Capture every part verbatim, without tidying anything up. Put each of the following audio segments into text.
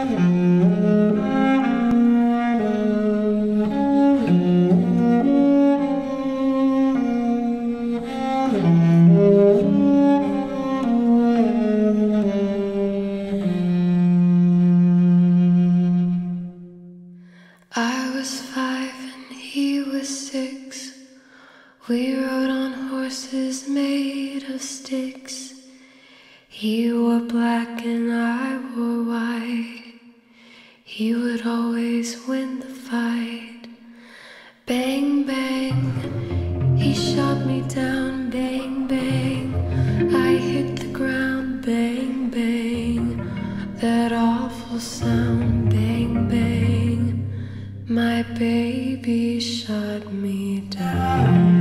I was five and he was six. We rode on horses made of sticks. He wore black and I wore white. He would always win the fight. Bang, bang, he shot me down. Bang, bang, I hit the ground. Bang, bang, that awful sound. Bang, bang, my baby shot me down.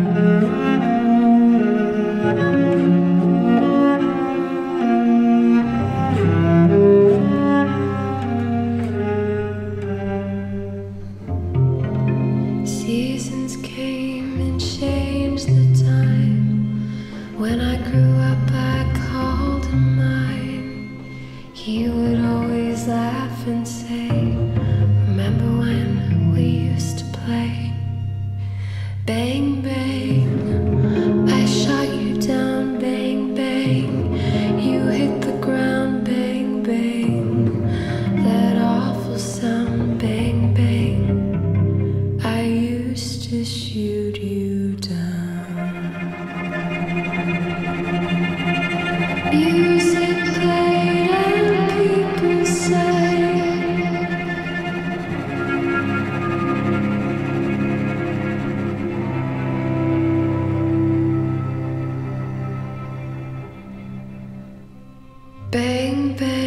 Seasons came and changed the time. When I grew up I called him mine. He would always laugh and say, remember when we used to play? Bang, bang, I shot you down. Bang, bang, you hit the ground. Bang, bang, that awful sound. Bang, bang, I used to shoot you down. Music played and people sang. Bang, bang.